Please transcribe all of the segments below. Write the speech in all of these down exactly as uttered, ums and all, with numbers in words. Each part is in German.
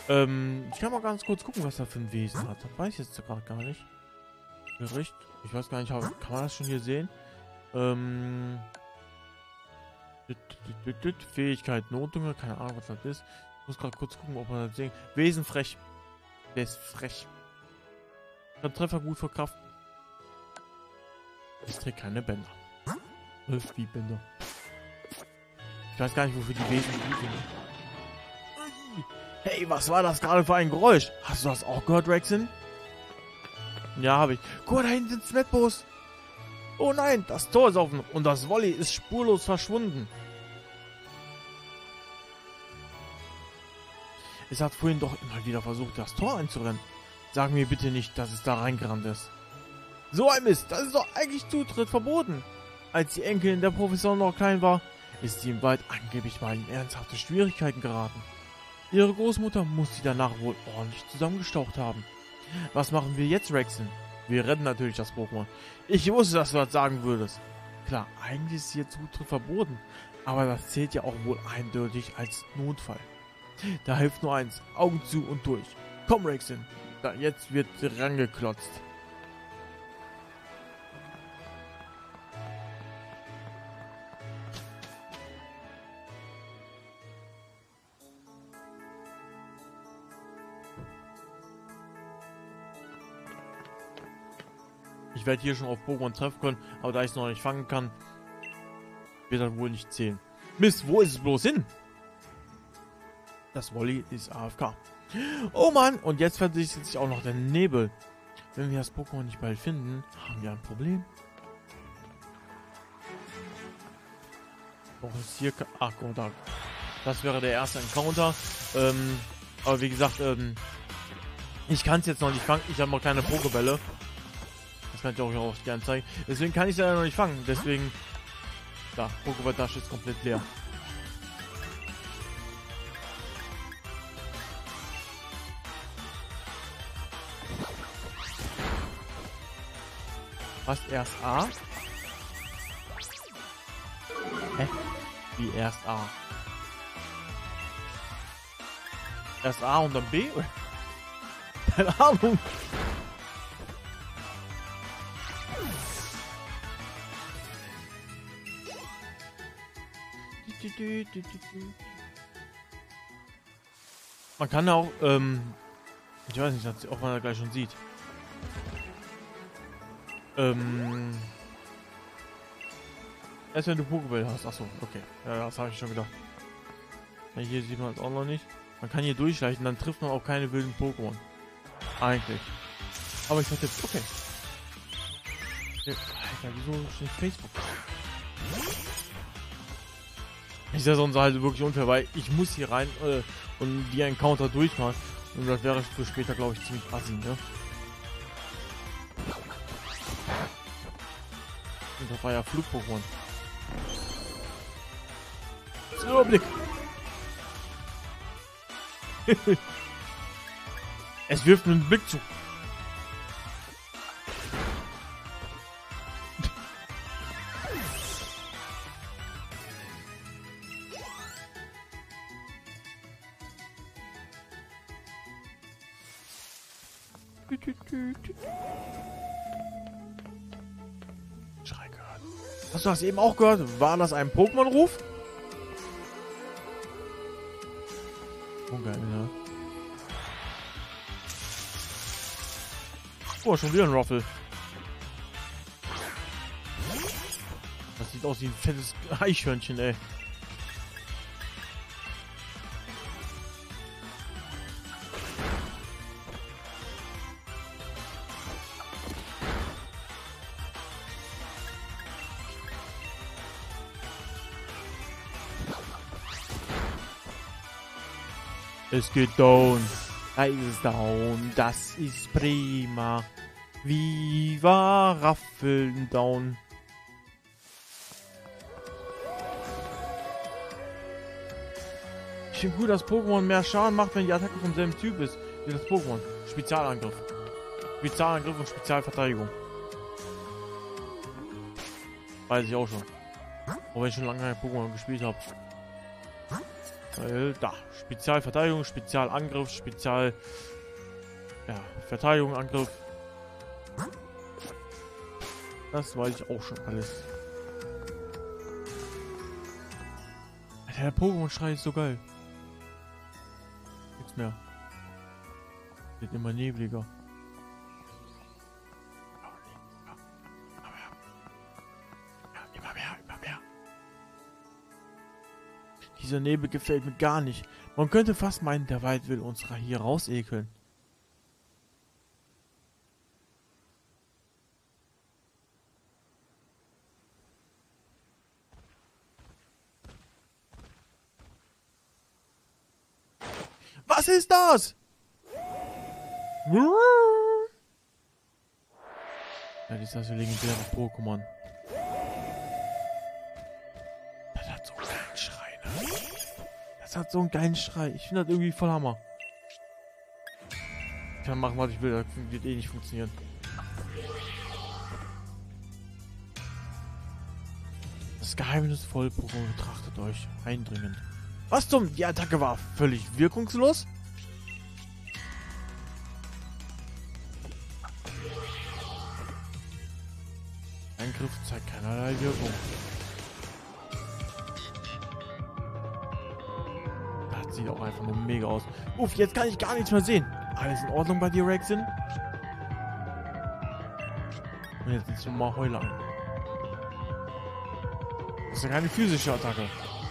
Ähm, ich kann mal ganz kurz gucken, was er für ein Wesen hat. Das weiß ich jetzt gerade gar nicht. Gericht. Ich weiß gar nicht, kann man das schon hier sehen? Ähm. Fähigkeit, Notdünger, keine Ahnung, was das ist. Ich muss gerade kurz gucken, ob man das sehen. Wesen frech. Der ist frech. Kann Treffer gut verkraften. Ich trägt keine Bänder. Wie Bänder. Ich weiß gar nicht, wofür die Wesen gut sind. Hey, was war das gerade für ein Geräusch? Hast du das auch gehört, Rexen? Ja, habe ich. Guck mal, da hinten sind Smetbos. Oh nein, das Tor ist offen und das Volley ist spurlos verschwunden. Es hat vorhin doch immer wieder versucht, das Tor einzurennen. Sag mir bitte nicht, dass es da reingerannt ist. So ein Mist, das ist doch eigentlich Zutritt verboten. Als die Enkelin der Professor noch klein war, ist sie im Wald angeblich mal in ernsthafte Schwierigkeiten geraten. Ihre Großmutter muss sie danach wohl ordentlich zusammengestaucht haben. Was machen wir jetzt, Rexen? Wir retten natürlich das Pokémon. Ich wusste, dass du das sagen würdest. Klar, eigentlich ist hier Zutritt verboten, aber das zählt ja auch wohl eindeutig als Notfall. Da hilft nur eins, Augen zu und durch. Komm, Rexen, da jetzt wird rangeklotzt. Ich werde hier schon auf Pokémon treffen können, aber da ich es noch nicht fangen kann, wird das wohl nicht zählen. Mist, wo ist es bloß hin? Das Volley ist A F K. Oh Mann, und jetzt versichert sich auch noch der Nebel. Wenn wir das Pokémon nicht bald finden, haben wir ein Problem. Doch ist hier... Ach, Gott, da. Das wäre der erste Encounter. Ähm, aber wie gesagt, ähm, ich kann es jetzt noch nicht fangen. Ich habe noch keine Pokébälle. Das kann ich auch, auch gerne zeigen. Deswegen kann ich es ja noch nicht fangen. Deswegen... Da, Pokéball-Tasche ist komplett leer. Was? Erst A? Hä? Wie erst A? Erst A und dann B? Keine Ahnung. Man kann auch, ähm, ich weiß nicht, ob man da gleich schon sieht. Ähm, erst wenn du Pokéball hast. Achso, okay. Ja, das habe ich schon gedacht. Ja, hier sieht man es auch noch nicht. Man kann hier durchschleichen, dann trifft man auch keine wilden Pokémon. Eigentlich. Aber ich dachte, okay. Alter, wieso steht Facebook? Ist ja sonst halt wirklich unfair, weil ich muss hier rein äh, und die Encounter durchmachen. Und das wäre für später, glaube ich, ziemlich assi, ne? Und das war ja Flug-Pokémon. Überblick! Es wirft einen Blick zu. Schrei gehört. Hast du das eben auch gehört? War das ein Pokémon-Ruf? Oh, geil, ja. Oh, schon wieder ein Ruffle. Das sieht aus wie ein fettes Eichhörnchen, ey. Es geht down. Da ist es down. Das ist prima. Viva Raffeln down. Ich finde gut, dass Pokémon mehr Schaden macht, wenn die Attacke vom selben Typ ist wie das Pokémon. Spezialangriff. Spezialangriff und Spezialverteidigung. Weiß ich auch schon. Auch wenn ich schon lange kein Pokémon gespielt habe. Weil, da. Spezialverteidigung, Spezialangriff, Spezial... Ja, Verteidigung, Angriff. Das weiß ich auch schon alles. Alter, der Pokémon-Schrei ist so geil. Nichts mehr. Wird immer nebliger. Immer mehr, immer mehr. Dieser Nebel gefällt mir gar nicht. Man könnte fast meinen, der Wald will uns hier rausekeln. Was ist das? Ja, das ist das legendäre Pokémon. Das hat so einen geilen Schrei, ne? Das hat so einen geilen Schrei. Ich finde das irgendwie voll Hammer. Ich kann machen, was ich will. Das wird eh nicht funktionieren. Das geheimnisvolle Pokémon betrachtet euch eindringend. Was zum? Die Attacke war völlig wirkungslos? Angriff zeigt keinerlei Wirkung. Das sieht auch einfach nur mega aus. Uff, jetzt kann ich gar nichts mehr sehen. Alles in Ordnung bei dir, Rexin? Und jetzt nimmst du mal Heuler ein. Das ist ja keine physische Attacke.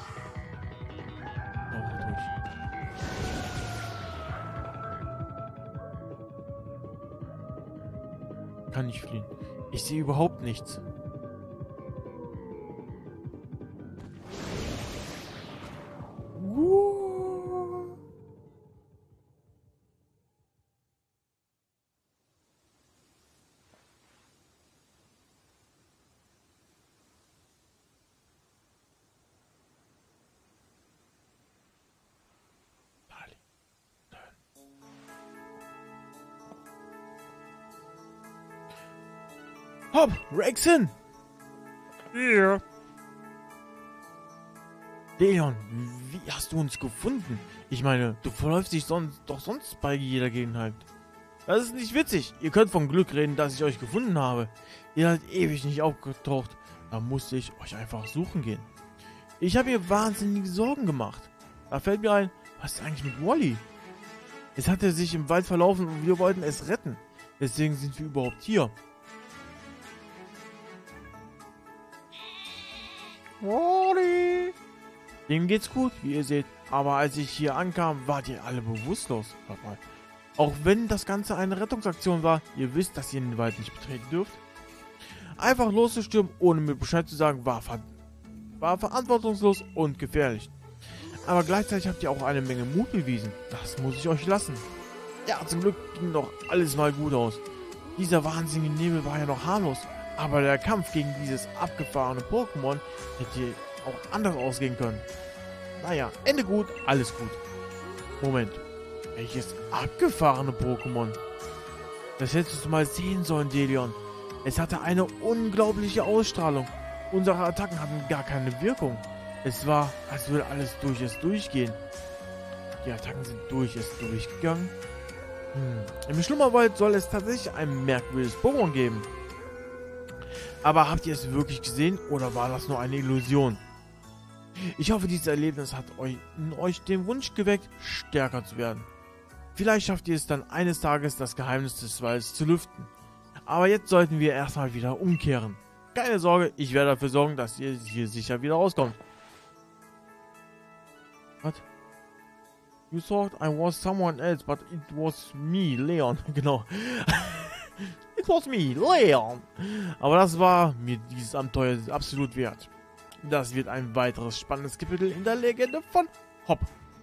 Kann nicht fliehen. Ich sehe überhaupt nichts. Hopp, Rexin! Ja. Leon, wie hast du uns gefunden? Ich meine, du verläufst dich sonst, doch sonst bei jeder Gelegenheit. Das ist nicht witzig. Ihr könnt von Glück reden, dass ich euch gefunden habe. Ihr seid ewig nicht aufgetaucht. Da musste ich euch einfach suchen gehen. Ich habe mir wahnsinnige Sorgen gemacht. Da fällt mir ein, was ist eigentlich mit Wally? Es hatte sich im Wald verlaufen und wir wollten es retten. Deswegen sind wir überhaupt hier. Wally! Dem geht's gut, wie ihr seht. Aber als ich hier ankam, wart ihr alle bewusstlos. Warte mal. Auch wenn das Ganze eine Rettungsaktion war, ihr wisst, dass ihr den Wald nicht betreten dürft. Einfach loszustürmen, ohne mir Bescheid zu sagen, war, ver war verantwortungslos und gefährlich. Aber gleichzeitig habt ihr auch eine Menge Mut bewiesen. Das muss ich euch lassen. Ja, zum Glück ging doch alles mal gut aus. Dieser wahnsinnige Nebel war ja noch harmlos. Aber der Kampf gegen dieses abgefahrene Pokémon hätte auch anders ausgehen können. Naja, Ende gut, alles gut. Moment. Welches abgefahrene Pokémon? Das hättest du mal sehen sollen, Delion. Es hatte eine unglaubliche Ausstrahlung. Unsere Attacken hatten gar keine Wirkung. Es war, als würde alles durch es durchgehen. Die Attacken sind durch es durchgegangen. Hm. Im Schlummerwald soll es tatsächlich ein merkwürdiges Pokémon geben. Aber habt ihr es wirklich gesehen oder war das nur eine Illusion? Ich hoffe, dieses Erlebnis hat euch, in euch den Wunsch geweckt, stärker zu werden. Vielleicht schafft ihr es dann eines Tages, das Geheimnis des Waldes zu lüften. Aber jetzt sollten wir erstmal wieder umkehren. Keine Sorge, ich werde dafür sorgen, dass ihr hier sicher wieder rauskommt. Was? You thought I was someone else, but it was me, Leon. Genau. It was me, Leon. Aber das war mir dieses Abenteuer absolut wert. Das wird ein weiteres spannendes Kapitel in der Legende von Hopp.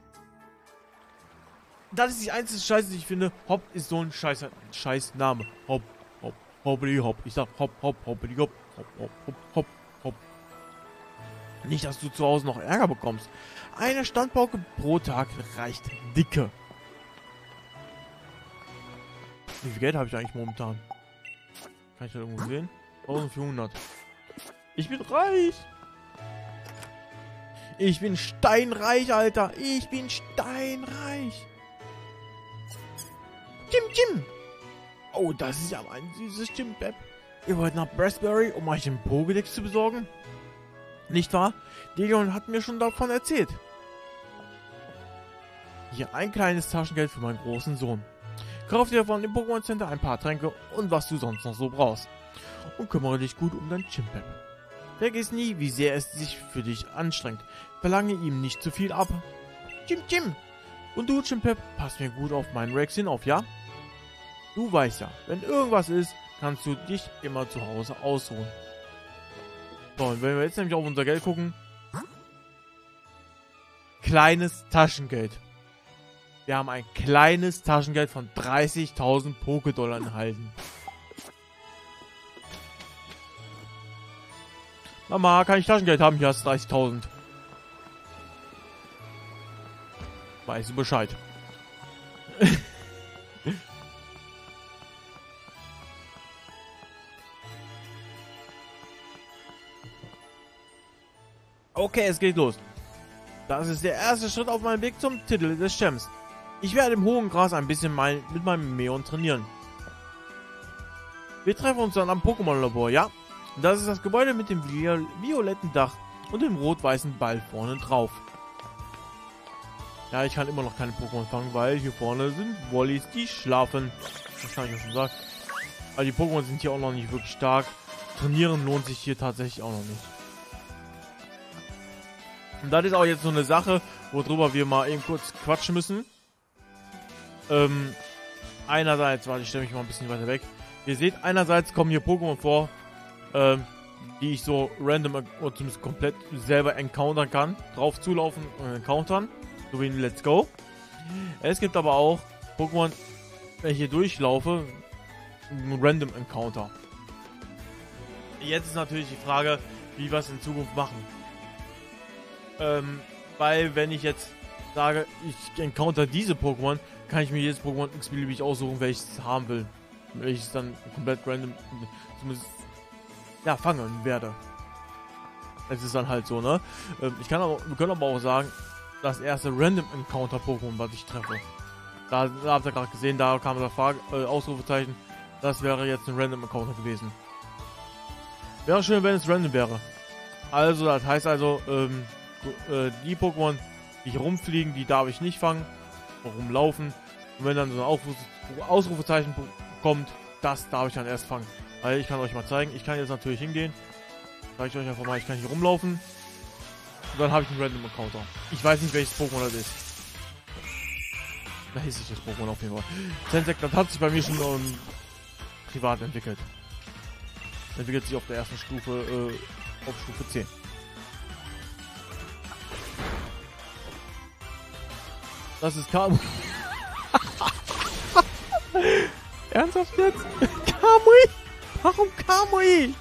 Das ist die einzige Scheiße, die ich finde. Hopp ist so ein scheiß, scheiß Name. Hopp, hopp, hoppeli hopp. Ich sag hopp, hopp, hoppeli hopp. Hopp, hopp, hopp, hopp, hopp. Nicht, dass du zu Hause noch Ärger bekommst. Eine Standpauke pro Tag reicht dicke. Wie viel Geld habe ich eigentlich momentan? Kann ich das irgendwo sehen? eintausendvierhundert. Ich bin reich! Ich bin steinreich, Alter. Ich bin steinreich. Jim, Jim. Oh, das ist ja ein süßes Chimpep. Ihr wollt nach Brassbury, um euch einen Pokédex zu besorgen? Nicht wahr? Leon hat mir schon davon erzählt. Hier ein kleines Taschengeld für meinen großen Sohn. Kauf dir von dem Pokémon Center ein paar Tränke und was du sonst noch so brauchst. Und kümmere dich gut um dein Chimpep. Vergiss nie, wie sehr es sich für dich anstrengt. Verlange ihm nicht zu viel ab. Jim, Jim. Und du, Chimpep, pass mir gut auf meinen Rexin auf, ja? Du weißt ja, wenn irgendwas ist, kannst du dich immer zu Hause ausruhen. So, und wenn wir jetzt nämlich auf unser Geld gucken. Kleines Taschengeld. Wir haben ein kleines Taschengeld von dreißigtausend Pokédollar erhalten. Mama, kann ich Taschengeld haben? Hier hast du dreißigtausend. Weißt du Bescheid. Okay, es geht los. Das ist der erste Schritt auf meinem Weg zum Titel des Champs. Ich werde im hohen Gras ein bisschen mein, mit meinem Meon trainieren. Wir treffen uns dann am Pokémon-Labor, ja? Das ist das Gebäude mit dem viol violetten Dach und dem rot-weißen Ball vorne drauf. Ja, ich kann immer noch keine Pokémon fangen, weil hier vorne sind Wollis, die schlafen. Das kann ich ja schon sagen. Aber die Pokémon sind hier auch noch nicht wirklich stark. Trainieren lohnt sich hier tatsächlich auch noch nicht. Und das ist auch jetzt so eine Sache, worüber wir mal eben kurz quatschen müssen. Ähm, einerseits, warte, ich stelle mich mal ein bisschen weiter weg. Ihr seht, einerseits kommen hier Pokémon vor, ähm, die ich so random oder zumindest komplett selber encountern kann. Drauf zulaufen und encountern. So wie in Let's Go. Es gibt aber auch Pokémon, wenn ich hier durchlaufe, ein Random Encounter. Jetzt ist natürlich die Frage, wie wir es in Zukunft machen. Ähm, weil wenn ich jetzt sage, ich encounter diese Pokémon, kann ich mir jedes Pokémon x-beliebig aussuchen, welches ich haben will. Welches dann komplett random zumindest ja, fangen werde. Es ist dann halt so, ne? Ähm, ich kann aber, wir können aber auch sagen, das erste Random Encounter Pokémon, was ich treffe. Da, da habt ihr gerade gesehen, da kam das Frage, äh, Ausrufezeichen. Das wäre jetzt ein Random Encounter gewesen. Wäre schön, wenn es random wäre. Also, das heißt also, ähm, äh, die Pokémon, die hier rumfliegen, die darf ich nicht fangen. Rumlaufen. Und wenn dann so ein Aufruf Ausrufezeichen kommt, das darf ich dann erst fangen. Weil ich kann euch mal zeigen, ich kann jetzt natürlich hingehen. Zeige ich euch einfach mal, ich kann hier rumlaufen. Und dann habe ich einen Random Encounter. Ich weiß nicht, welches Pokémon das ist. Da ist das Pokémon auf jeden Fall. Sensec, das hat sich bei mir schon ähm, privat entwickelt. Entwickelt sich auf der ersten Stufe, äh, auf Stufe zehn. Das ist Kamui. Ernsthaft jetzt? Kamui? Warum Kamui?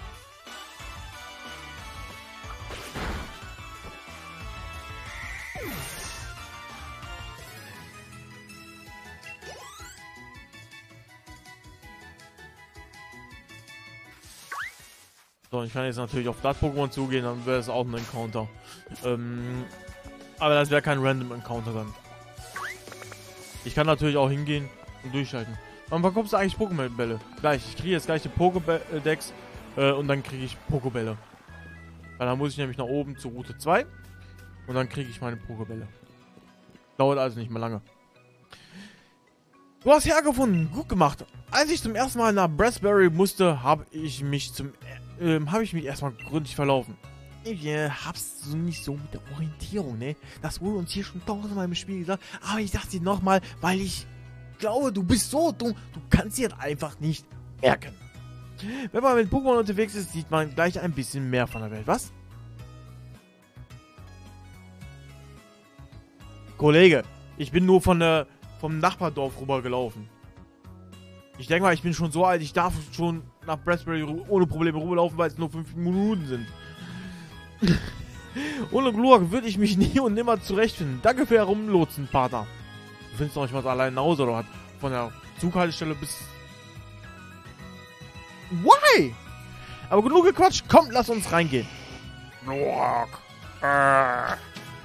So, ich kann jetzt natürlich auf das Pokémon zugehen, dann wäre es auch ein Encounter. Ähm, aber das wäre kein Random Encounter dann. Ich kann natürlich auch hingehen und durchschalten. Wann bekommst du eigentlich Pokémon-Bälle? Gleich, ich kriege jetzt gleich die Pokédex äh, und dann kriege ich Pokébälle. Weil dann muss ich nämlich nach oben zur Route zwei und dann kriege ich meine Pokébälle. Dauert also nicht mehr lange. Du hast hergefunden, gut gemacht. Als ich zum ersten Mal nach Brassbury musste, habe ich mich zum ähm, habe ich mich erstmal gründlich verlaufen. Ich äh, hab's so nicht so mit der Orientierung, ne? Das wurde uns hier schon tausendmal im Spiel gesagt, aber ich sag's dir nochmal, weil ich glaube, du bist so dumm, du kannst dir einfach nicht merken. Wenn man mit Pokémon unterwegs ist, sieht man gleich ein bisschen mehr von der Welt, was? Kollege, ich bin nur von der, vom Nachbardorf rübergelaufen. Ich denke mal, ich bin schon so alt, ich darf schon nach Brassbury ohne Probleme rüberlaufen, weil es nur fünf Minuten sind. Ohne Glurak würde ich mich nie und nimmer zurechtfinden. Danke für Herumlotsen, Pater. Du findest doch nicht was allein nach Hause, oder was? Von der Zughaltestelle bis... Why? Aber genug gequatscht, komm, lass uns reingehen. Glurak. Ah.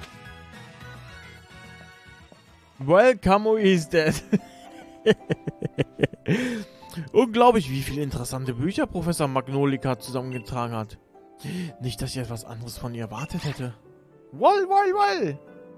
Well, Camo is dead. Unglaublich, wie viele interessante Bücher Professor Magnolika zusammengetragen hat. Nicht, dass ich etwas anderes von ihr erwartet hätte. Woll, woll, woll!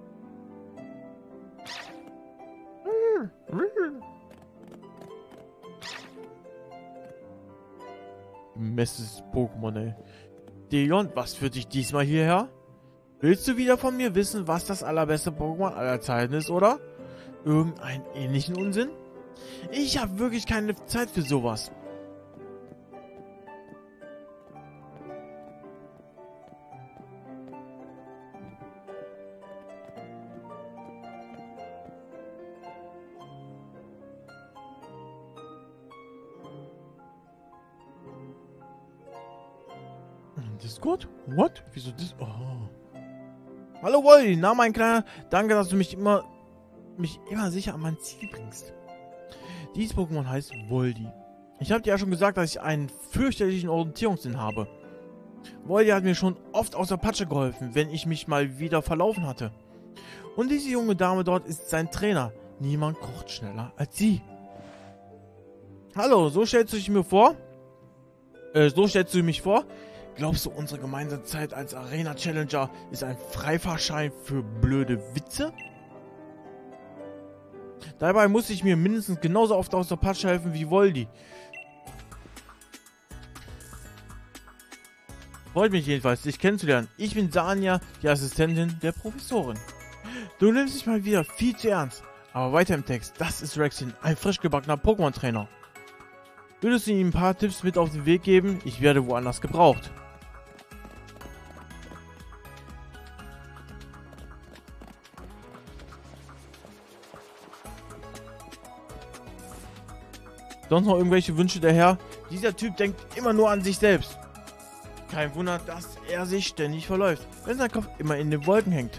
Messes Pokémon, ey. Deon, was führt dich diesmal hierher? Willst du wieder von mir wissen, was das allerbeste Pokémon aller Zeiten ist, oder? Irgendeinen ähnlichen Unsinn? Ich habe wirklich keine Zeit für sowas. Discord? What? Wieso das? Oh. Hallo Wolli, na mein Kleiner. Danke, dass du mich immer mich immer sicher an mein Ziel bringst. Dieses Pokémon heißt Voldi. Ich habe dir ja schon gesagt, dass ich einen fürchterlichen Orientierungssinn habe. Voldi hat mir schon oft aus der Patsche geholfen, wenn ich mich mal wieder verlaufen hatte. Und diese junge Dame dort ist sein Trainer. Niemand kocht schneller als sie. Hallo, so stellst du dich mir vor? Äh, so stellst du mich vor? Glaubst du, unsere gemeinsame Zeit als Arena-Challenger ist ein Freifahrschein für blöde Witze? Dabei muss ich mir mindestens genauso oft aus der Patsche helfen wie Voldi. Freut mich jedenfalls, dich kennenzulernen. Ich bin Sanja, die Assistentin der Professorin. Du nimmst dich mal wieder viel zu ernst. Aber weiter im Text. Das ist Rexin, ein frisch gebackener Pokémon-Trainer. Würdest du ihm ein paar Tipps mit auf den Weg geben? Ich werde woanders gebraucht. Sonst noch irgendwelche Wünsche der Herr? Dieser Typ denkt immer nur an sich selbst. Kein Wunder, dass er sich ständig verläuft, wenn sein Kopf immer in den Wolken hängt.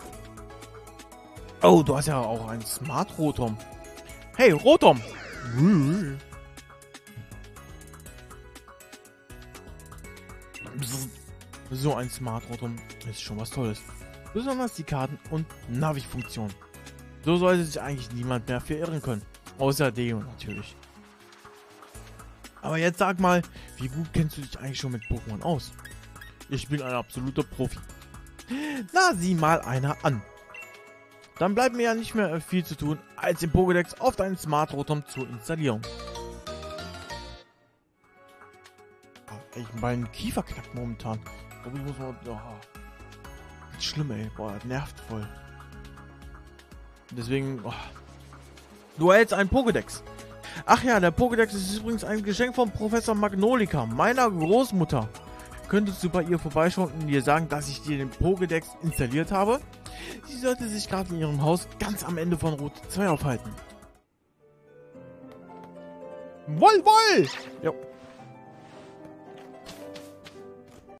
Oh, du hast ja auch einen Smart Rotom. Hey, Rotom! So ein Smart Rotom ist schon was Tolles. Besonders die Karten- und Navi-Funktion. So sollte sich eigentlich niemand mehr verirren können. Außer Deo natürlich. Aber jetzt sag mal, wie gut kennst du dich eigentlich schon mit Pokémon aus? Ich bin ein absoluter Profi. Na, sieh mal einer an. Dann bleibt mir ja nicht mehr viel zu tun, als den Pokédex auf deinen Smart Rotom zu installieren. Oh, ey, mein Kiefer knackt momentan. Ich glaube, ich muss mal... Oh, das ist schlimm, ey. Boah, das nervt voll. Deswegen... Oh. Du erhältst einen Pokédex. Ach ja, der Pokédex ist übrigens ein Geschenk von Professor Magnolika, meiner Großmutter. Könntest du bei ihr vorbeischauen und ihr sagen, dass ich dir den Pokédex installiert habe? Sie sollte sich gerade in ihrem Haus ganz am Ende von Route zwei aufhalten. Woll, woll! Jo.